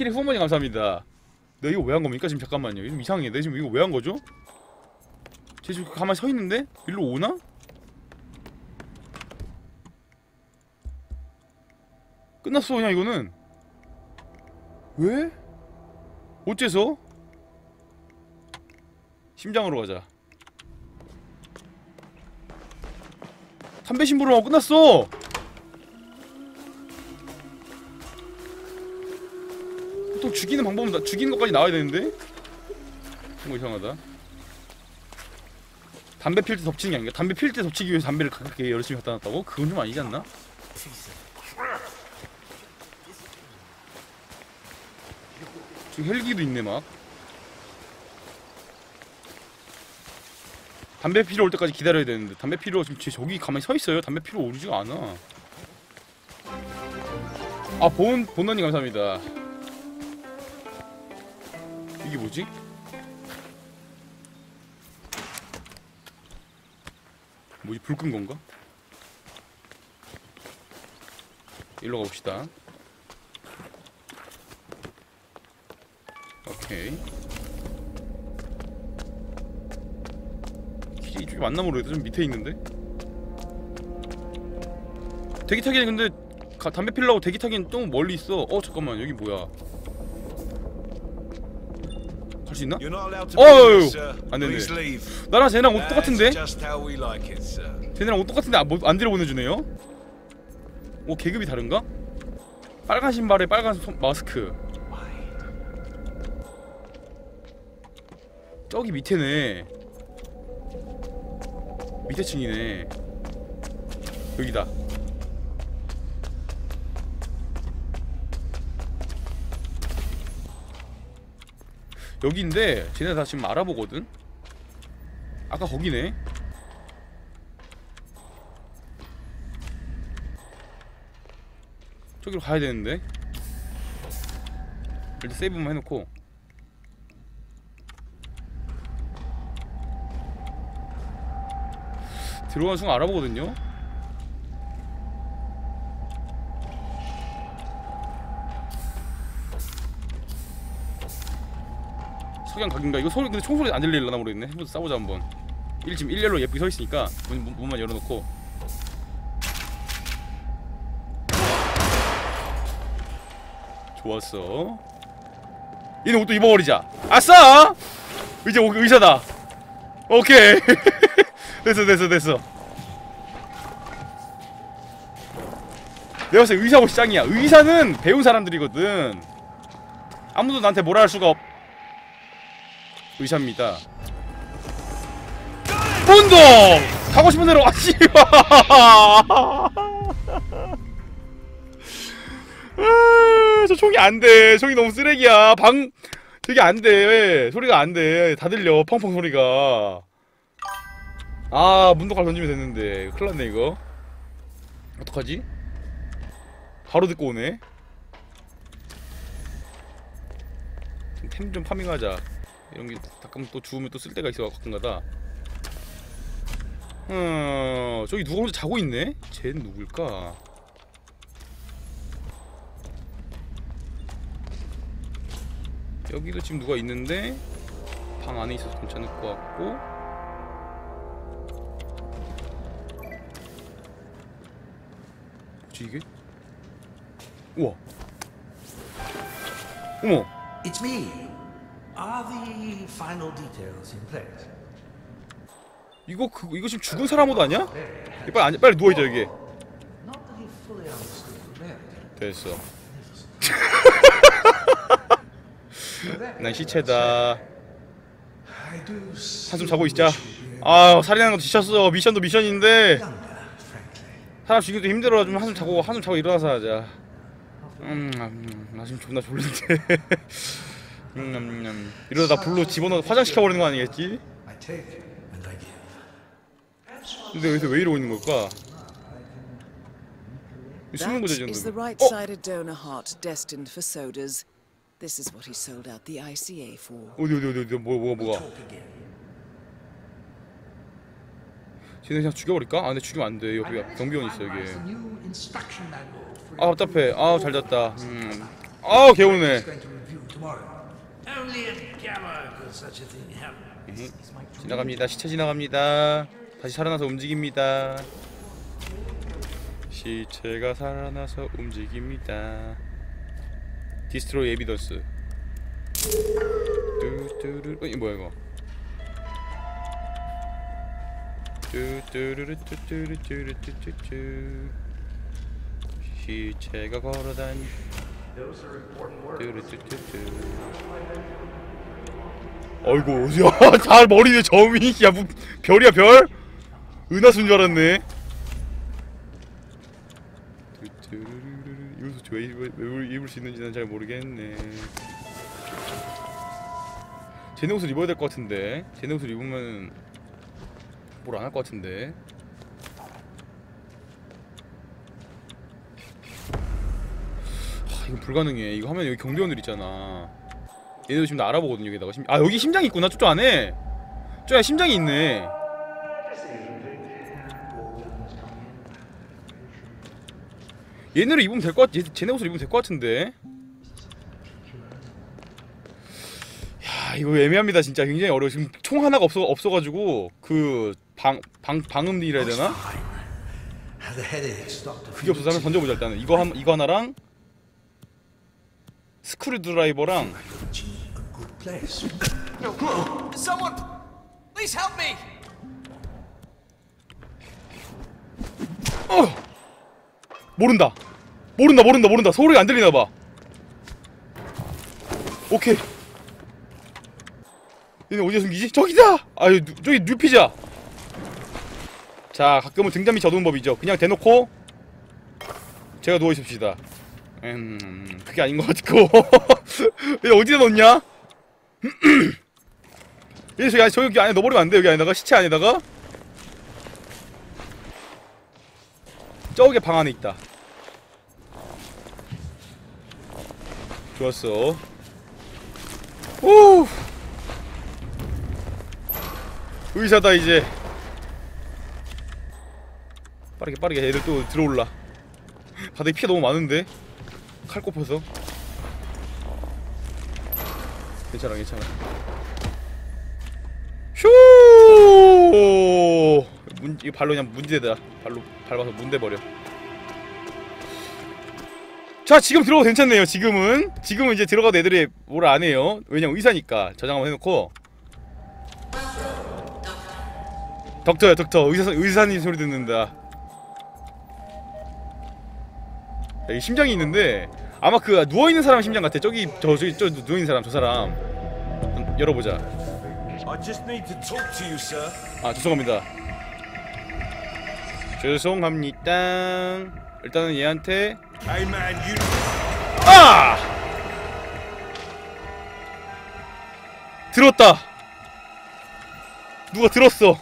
스킬의 후원머니 감사합니다. 내가 이거 왜 한 겁니까? 지금 잠깐만요. 좀 이상해. 내가 지금 이거 왜 한 거죠? 쟤 지금 가만히 서 있는데? 일로 오나? 끝났어 그냥 이거는. 왜? 어째서? 심장으로 가자. 담배 심부름 하고 끝났어! 또 죽이는 방법은 죽이는 것까지 나와야 되는데? 뭔가 이상하다. 담배 필 때 덮치는 게 아닌가? 담배 필 때 덮치기 위해서 담배를 그렇게 열심히 갖다 놨다고? 그건 좀 아니지 않나? 지금 헬기도 있네 막. 담배 피러 올 때까지 기다려야 되는데 담배 피러 지금 저기 가만히 서 있어요. 담배 피러 오지가 않아. 아 본원님 감사합니다. 이게 뭐지? 뭐지? 불 끈 건가? 일로 가봅시다. 오케이. 길이 이쪽에 맞나 모르겠다. 좀 밑에 있는데? 대기 타기는 근데 담배 피려고 대기 타기는 너무 멀리 있어. 잠깐만 여기 뭐야? 갈 수 있나? 어휴! 안되네. 나랑 쟤랑 옷 똑같은데? 쟤네랑 옷 똑같은데 안 들여보내주네요? 오 계급이 다른가? 빨간 신발에 빨간 마스크. 저기 밑에네. 밑에 층이네. 여기다. 여기인데 쟤네 다 지금 알아보거든? 아까 거기네. 저기로 가야 되는데. 일단 세이브만 해놓고. 들어가는 순간 알아보거든요? 석양 각인가? 이거 소리 근데 총소리 안 들리려나 모르겠네. 해보자 싸우자 한번. 지금 1열로 예쁘게 서있으니까 문만 열어놓고. 좋았어. 얘는 옷도 입어버리자. 아싸! 이제 의사다. 오케이. 됐어. 내가 봤을 때 의사 옷이 짱이야. 의사는 배운 사람들이거든. 아무도 나한테 뭐라 할 수가 없. 의사입니다. 본동! 가고 싶은 대로 왔지. 저 총이 안 돼. 총이 너무 쓰레기야. 저게 안 돼. 소리가 안 돼. 다 들려. 펑펑 소리가. 문도칼 던지면 됐는데. 큰일 났네 이거. 어떡하지? 바로 듣고 오네. 템 좀 파밍하자. 이런게 가끔 또 주우면 또 쓸데가 있어 가끔가다. 저기 누가 혼자 자고 있네? 쟤는 누굴까? 여기도 지금 누가 있는데 방 안에 있어서 괜찮을 것 같고. 뭐지 이게? 우와. 어머. It's me. Are the final details in place? 이거 지금 죽은 사람 옷 아니야? 빨리 누워있자 여기. Not that he fully understood the reality. 됐어. 난 시체다. 한숨 자고 있자. 살인하는 것도 지쳤어. 미션도 미션인데 사람 죽이기도 힘들어. 좀 한숨 자고 일어나서 하자. 나 지금 존나 졸린데. 이러다 나 불로 집어넣어 화장시켜버리는 거 아니겠지? 근데 여기서 왜 이러고 있는 걸까? 숨는 거죠, That is the right-sided donor heart destined for sodas. This is what he sold out the ICA for. 어디 뭐가? 쟤네 그냥 죽여버릴까? 근데 죽이면 안 돼. 여기 경비원 있어 여기. 답답해. 잘 잤다. 개운해. tomorrow. Only at Gamma could such a thing happen. 지나갑니다. 시체 지나갑니다. 다시 살아나서 움직입니다. 시체가 살아나서 움직입니다. 디스트로이 에비던스. 뚜뚜루. 이 뭐야 이거? 뚜뚜루루 뚜뚜루뚜루뚜뚜. 시체가 걸어다니. 뚜루뚜뚜뚜. 어이구, 야, 잘 머리에 점이, 야, 뭐, 별이야, 별? 은하수인 줄 알았네. 이것도 왜 입을 수 있는지 난 잘 모르겠네. 쟤네 옷을 입어야 될 것 같은데. 쟤네 옷을 입으면 뭘 안 할 것 같은데. 하, 이거 불가능해. 이거 하면 여기 경비원들 있잖아. 얘네도 지금 나 알아보거든. 여기다가 아, 여기 심장이 있구나. 저쪽 안에 저기 심장이 있네. 얘네를 입으면 될 것 같. 쟤네 옷을 입으면 될 것 같은데. 야, 이거 애매합니다. 진짜 굉장히 어려워. 지금 총 하나가 없어가지고 그 방음이라 해야 되나? 그게 없어서 한번 던져보자. 일단은 이거 하나랑 스크류 드라이버랑. Someone, please help me. 모른다. 소리가 안 들리나 봐. 오케이. 얘네 어디에 숨기지? 저기다. 아유, 저기 뉴피자. 자, 가끔은 등잔 밑이 어두운 법이죠. 그냥 대놓고 제가 누워 있읍시다. 그게 아닌 것 같고. 얘 어디다 넣냐? 얘 저기 안에 넣어버리면 안 돼. 여기 안에다가 시체 안에다가. 저기 방 안에 있다. 좋았어. 오. 의사다 이제. 빠르게 애들 또 들어올라. 바닥에 피가 너무 많은데. 칼 꼽혀서. 괜찮아. 휴! 이거 발로 그냥 문대다. 발로 밟아서 문대버려. 자, 지금 들어가도 괜찮네요. 지금은 이제 들어가도 애들이 뭘 안 해요. 왜냐면 의사니까. 저장 한번 해놓고. 덕터야, 덕터. 의사님 소리 듣는다. 여기 심장이 있는데 아마 그 누워있는 사람 심장 같아. 저기 저 누워있는 사람, 저 사람. 열어보자. 아, 죄송합니다. 일단은 얘한테. 아! 들었다. 누가 들었어.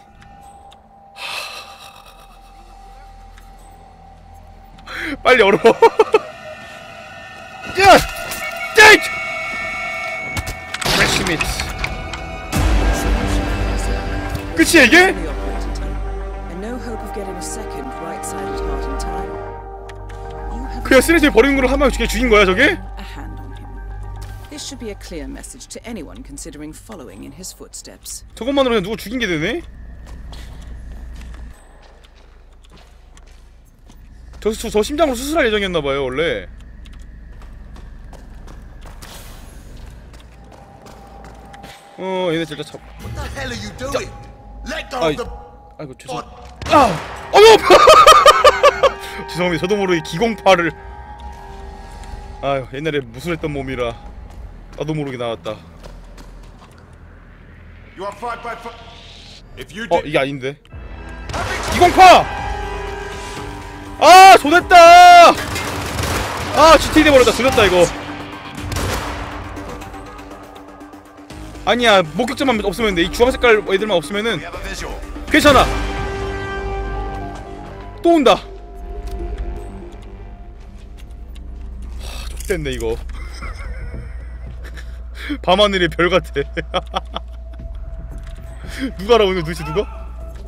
빨리 열어. 야! 데이트! 프레쉬 미트. 끝이야 이게? 그냥 쓰레기에 버리는 걸 한 방에 죽인 거야 저게? This should be a clear message to anyone considering following in his footsteps. 저것만으로 그냥 누구 죽인 게 되네? 저 심장으로 수술할 예정이었나봐요 원래. 얘네 진짜 참. 아이고 죄송. 죄송합니다. 저도 모르게 기공파를. 아유, 옛날에 무술했던 몸이라 나도 모르게 나왔다. 이게 아닌데. 기공파! 아, 조냈다! 아, GT 돼버렸다. 조냈다 이거. 아니야, 목격자만 없으면 돼. 이 주황색깔 애들만 없으면은 괜찮아. 또 온다. X됐네 이거. 밤하늘의 별 같아. 누가 알아오는 도대체 누가?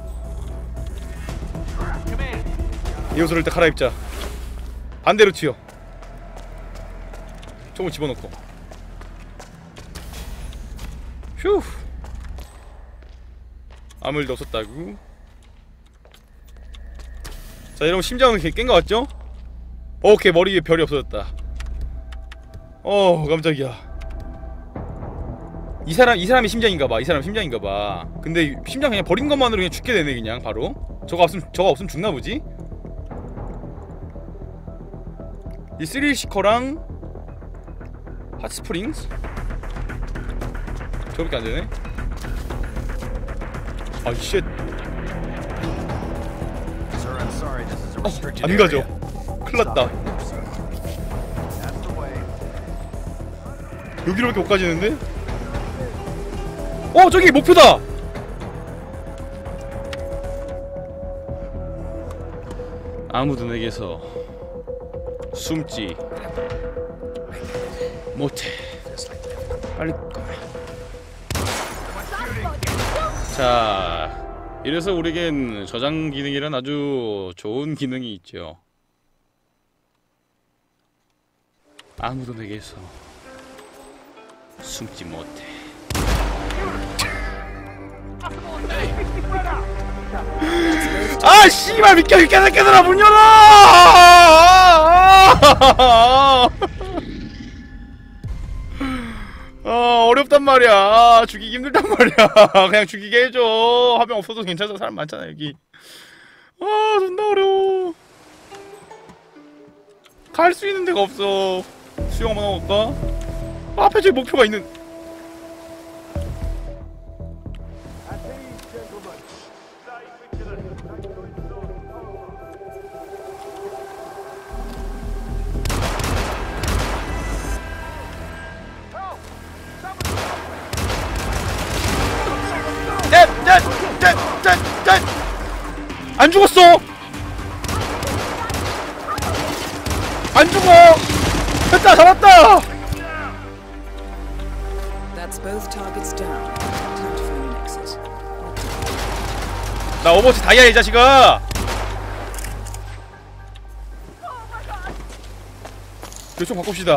이 옷을 일단 갈아입자. 반대로 튀어. 저걸 집어넣고. 휴. 아무 일도 없었다고. 자, 여러분 심장은 깬 거 같죠? 오케이, 머리 위에 별이 없어졌다. 깜짝이야. 이 사람이 심장인가봐. 이 사람 심장인가봐. 근데 심장 그냥 버린 것만으로 그냥 죽게 되네, 그냥 바로. 저거 없으면 죽나보지? 이 스릴 시커랑 핫스프링스? 저거밖에 안 되네. 아, 쉣. 안 가죠. 큰일 났다. 여기로밖에 못 가지는데? 저기 목표다! 아무도 내게서 숨지 못해. 빨리 가. 자, 이래서 우리겐 저장 기능이란 아주 좋은 기능이 있죠. 아무도 내게서 숨지 못해. 아, 씨발, 미켜, 깨달아, 문 열어! 어렵단 말이야. 죽이기 힘들단 말이야. 그냥 죽이게 해줘. 한 명 없어도 괜찮아. 사람 많잖아, 여기. 존나 어려워. 갈 수 있는 데가 없어. 수영 한번 하고 갈까? 앞에 저기 목표가 있는. 안 죽었어! 안 죽어! 됐다! 잡았다! That's both targets down. Time to find an exit. 나 오버워치 다이아, 이 자식아! 요청 바꿉시다.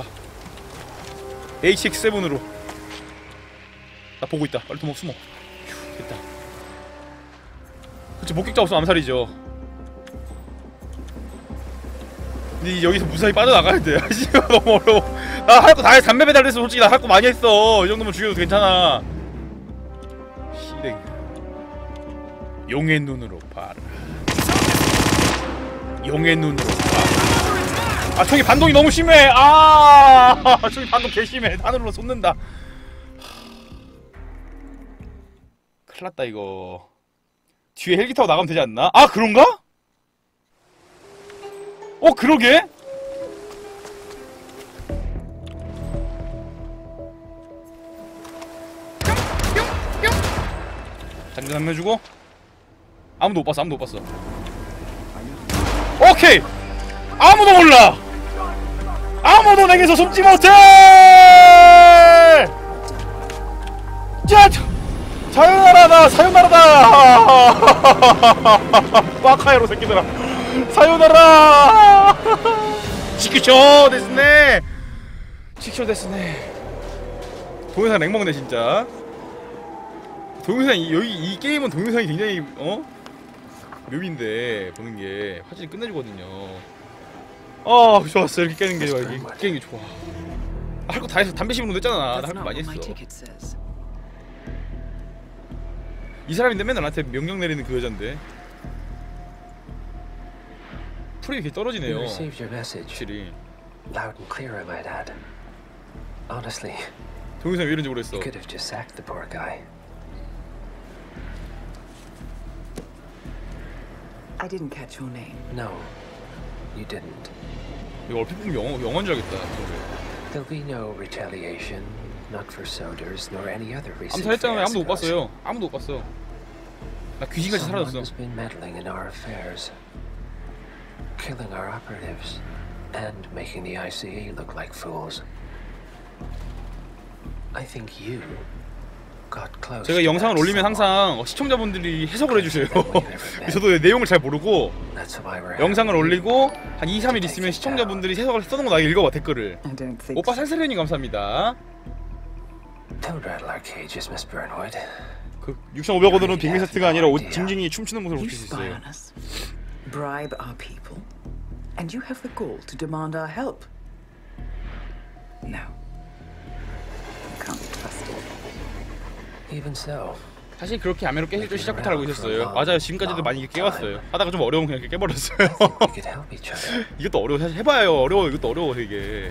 HX7으로. 나 보고 있다. 빨리 숨어. 휴, 됐다. 그치, 목격자 없으면 암살이죠. 근데 여기서 무사히 빠져나가야 돼. 씨발, 너무 어려워. 나 할 거 다 해. 담배 배달돼서 솔직히 나 할 거 많이 했어. 이 정도면 죽여도 괜찮아. 실행. 용의 눈으로 봐라. 용의 눈으로 봐라. 저기 반동이 너무 심해. 저기 반동 개 심해. 하늘로 솟는다. 큰일났다 이거. 뒤에 헬기 타고 나가면 되지 않나? 그런가? 그러게? 장전 한번 해주고. 아무도 못 봤어. 오케이! 아무도 몰라! 아무도 내게서 숨지 못해! 자! 사요나라다! 빠카야로 새끼들아! 사요나라! 지키쇼 데스네! 지키쇼 데스네. 동영상 렉먹네 진짜. 동영상 여기 이 게임은 동영상이 굉장히 묘미인데 보는게 화질이 끝내주거든요. 좋았어. 이렇게 깨는 게 좋아. 이렇게 깨는 게 좋아. 할 거 다 해서 담배 심으러 냈잖아. 나 할 거 많이 했어. 이 사람인데 맨날 나한테 명령 내리는 그 여잔데. 풀이 이렇게 떨어지네요. 확실히. Loud and clear, I might add. Honestly, 동영상 왜 이런지 모르겠어. you could have just sacked the poor guy. I didn't catch your name. No, you didn't. 이거 얼핏 보면 영어인 줄 알겠다. There'll be no retaliation, not for Soders nor any other recent 암살했잖아요. 아무도 못 fiascos. 봤어요. 아무도 못 봤어. 나 귀신같이 사라졌어. Someone's been meddling in our affairs, killing our operatives, and making the ICA look like fools. I think you got close. 제가 영상을 올리면 항상 시청자분들이 해석을 해주세요. 저도 내용을 잘 모르고 영상을 올리고 한 2-3일 있으면 시청자분들이 해석을 써놓은 거 나에게 읽어봐 댓글을. 오빠 살살해님 감사합니다. Don't rattle our cages, Miss Burnwood. 그 6,500원으로는 빅미 세트가 아니라 옷 징징이 춤추는 모습을 You 볼 수 spy 있어요. on us, bribe our people, and you have the gall to demand our help. No. Can't be trusted. Even so, 사실 그렇게 아메로 깨질 줄 시작부터 알고 있었어요. 맞아요. 지금까지도 많이 깨봤어요. 하다가 좀 어려우면 그냥 깨버렸어요. we could help each other. 이것도 어려워. 사실 해봐요. 어려워. 이것도 어려워 되게.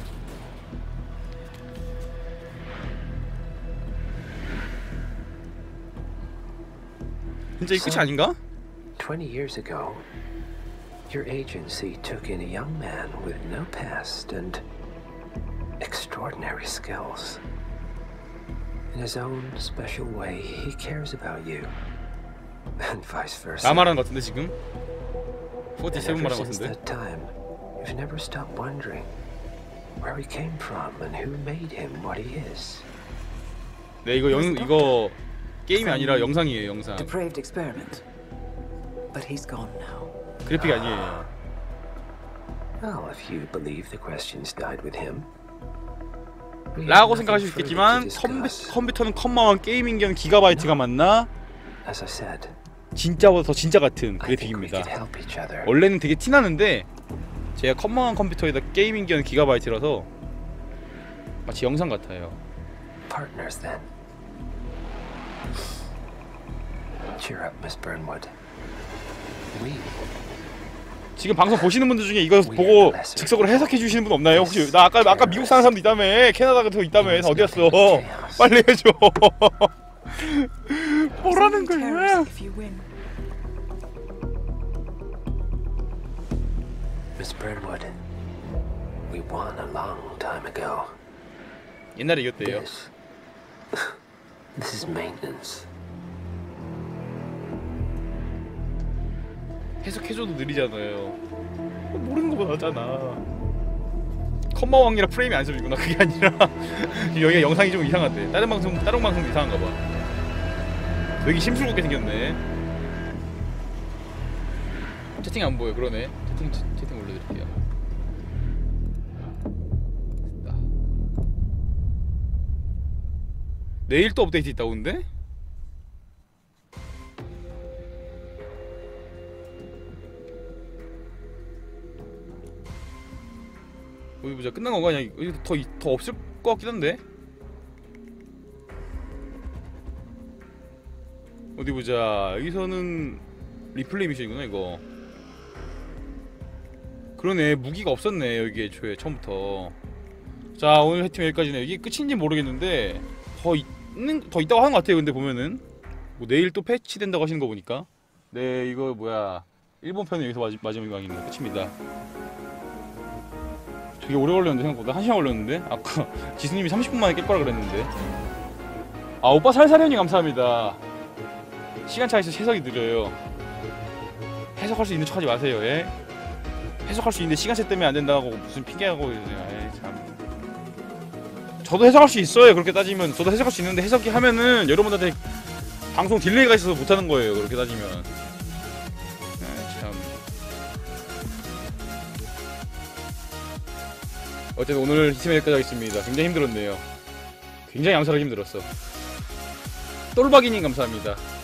진짜 이 끝이 아닌가? 20 years ago, your agency took in a young man with no past and extraordinary skills. In his own special way, he cares about you, and vice versa. 나 말하는 것 같은데 지금? And 47 ever 말하는 것 since 같은데? that time, you've never stopped wondering where he came from and who made him what he is. 네 이거 게임이 아니라 영상이에요. 영상. Depraved experiment. But he's gone now. 그래픽이 아니에요. Well, if you believe the questions died with him. we have 라고 nothing 생각하실 수 further 있겠지만 to discuss. 컴퓨터는 컴마왕 게이밍기는 기가바이트가 맞나? As I said, 진짜보다 더 진짜 같은 I think we 그래픽입니다. could help each other. 원래는 되게 티나는데 제가 컴마왕 컴퓨터에다 게이밍기는 기가바이트라서 마치 영상 같아요. Partners then. Cheer up, Miss Burnwood. We 지금 방송 보시는 분들 중에 이거 보고 즉석으로 해석해 주시는 분 없나요? 혹시 나 아까 미국 사는 사람도 있다며, 캐나다도 있다며, 다 어디 갔어? 빨리 해줘. 뭐라는 거야? If you win. Miss Burnwood, we won a long time ago. 옛날에 이겼대요. This is maintenance. 해석해줘도 느리잖아요. 모르는 거보다 낫잖아. 컴마왕이라 프레임이 안 잡히구나. 그게 아니라 여기가 영상이 좀 이상한데 다른 방송도 이상한가 봐. 되게 심술궂게 생겼네. 채팅 안 보여. 그러네. 채팅 올려드릴게요. 됐다. 내일 또 업데이트 있다고 근데? 어디 보자. 끝난 건가? 그냥 더 없을 것 같긴 한데. 어디 보자. 여기서는 리플레이 미션이구나 이거. 그러네. 무기가 없었네 여기에 애초에 처음부터. 자 오늘 해팀 여기까지네. 이게 끝인지 모르겠는데 더 있다고 하는 것 같아요. 근데 보면은 뭐 내일 또 패치된다고 하시는 거 보니까. 네 이거 뭐야. 일본 편은 여기서 마지막입니다. 끝입니다. 되게 오래 걸렸는데 생각보다 1시간 걸렸는데? 아까 지수님이 30분 만에 깰 거라 그랬는데. 아 오빠 살살현이 감사합니다. 시간차가 있어서 해석이 느려요. 해석할 수 있는 척 하지 마세요. 예? 해석할 수 있는데 시간차 때문에 안 된다고 무슨 핑계하고 그러세요. 참. 저도 해석할 수 있어요. 그렇게 따지면 저도 해석할 수 있는데 해석이 하면은 여러분한테 방송 딜레이가 있어서 못하는 거예요. 그렇게 따지면. 참. 어쨌든 오늘 히트맨 여기까지 하겠습니다. 굉장히 힘들었네요. 굉장히 암살하기 힘들었어. 똘박이님 감사합니다.